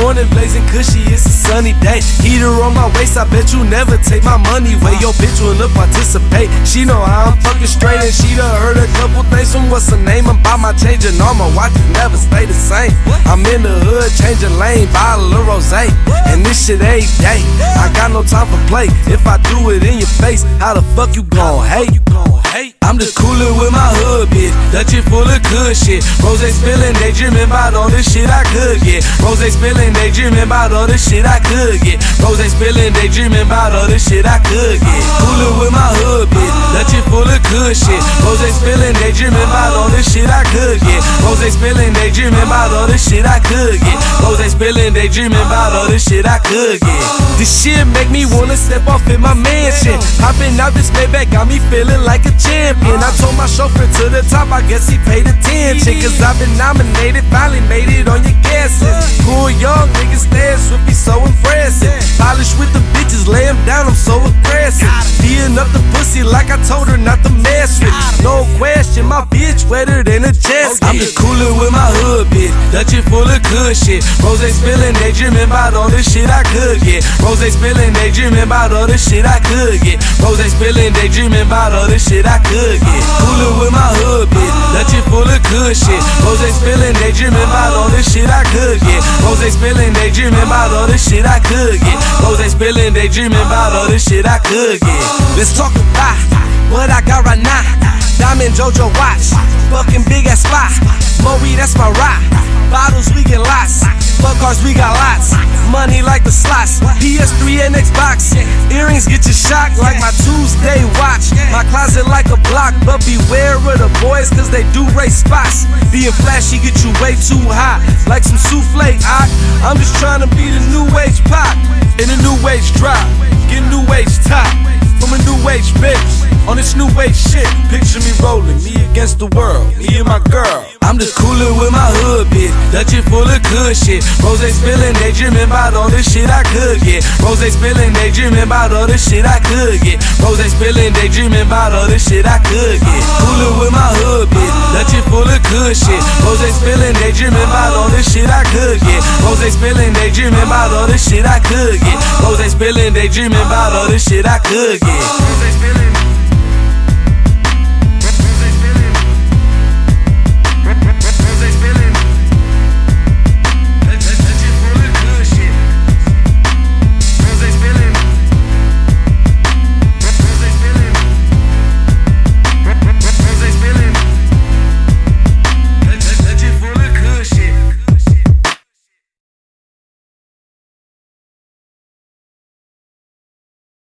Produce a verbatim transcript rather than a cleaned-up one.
morning blazing cushy, it's a sunny day. Heater on my waist, I bet you never take my money away. Your bitch wanna participate, she know how I'm fucking straight. And she done heard a couple things from what's her name about my change. And all my watches never stay the same. I'm in the hood, changing lane, bottle of rosé, and this shit every day. I got no time for play, if I do it in your face, how the fuck you gon' hate? I'm just coolin' with my hood bitch, Dutch it full of good shit. Rose spillin', daydreamin' about all the shit I could get. Rose spillin', daydreamin' about all the shit I could get. Rose spillin', daydreamin' about all the shit I could get. Coolin' with my hood bitch, Dutch it full of good shit. Rose spillin', daydreamin' about all the shit I could get. Rose spillin', daydreamin' about all the shit I could get. Rose spillin', daydreamin' about all the shit I could get. This shit make me wanna step off in my mansion. Hoppin' out this Maybach got me feelin' like a champion. I told my chauffeur to the top, I guess he paid attention. Cause I've been nominated, finally made it on your gas list. Cool young niggas dance with me, so impressive. Polish with the bitches, lay them down, I'm so aggressive. Being up the pussy like I told her not to mess with. No question, my bitch wetter than a jet ski. I'm just coolin' with my hood bitch, Dutch it full of good shit. Rose spillin', daydreamin' about all the shit I could get. Rose spillin', daydreamin' about all the shit I could get. Rose spillin', daydreamin' about all the shit I could get. Coolin' with my hood bitch, Dutch it full of good shit. Rose spillin', daydreamin' about all the shit I could get. Rose spillin', daydreamin' about all the shit I could get. Rose spillin', daydreamin' about all the shit I could get. Let's talk about what I got right now. Diamond Jojo watch, fucking big ass spot. Moe, that's my rock. Bottles, we get lots. Fuck cars, we got lots. Money like the slots. P S three and Xbox. Earrings get you shocked like my Tuesday watch. My closet like a block, but beware of the boys, cause they do race spots. Being flashy get you way too hot, like some souffle. I, I'm just trying to be the new age pop. In a new age drop, get new age top. From a new age bitch, on this new age shit. Picture me rolling, me against the world, me and my girl. I'm just coolin' with my hood bitch, Dutch it full of good shit. Rose spillin', daydreamin' about all the shit I could get. Rose spillin', daydreamin' about all the shit I could get. Rose spillin', daydreamin' about all the shit I could get. Coolin' with my hood bitch, Dutch it full of good shit. Rose spillin', daydreamin' about all the shit I could get. Rose spillin', daydreamin' about all the shit I could get. Rose spillin', daydreamin' about all the shit I could get. Rose spillin'.